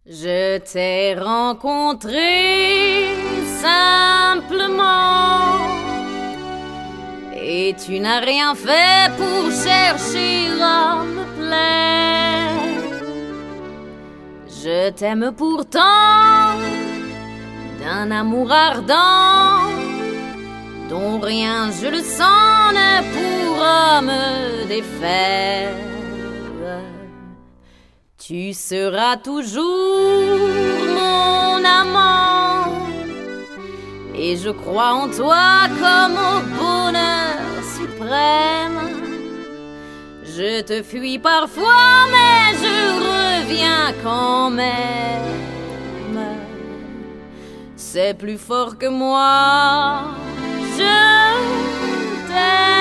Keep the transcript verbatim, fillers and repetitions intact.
Je t'ai rencontré simplement et tu n'as rien fait pour chercher à me plaire. Je t'aime pourtant d'un amour ardent dont rien, je le sens, ne pourra me défaire. Tu seras toujours mon amant et je crois en toi comme au bonheur suprême. Je te fuis parfois mais je reviens quand même. C'est plus fort que moi, je t'aime.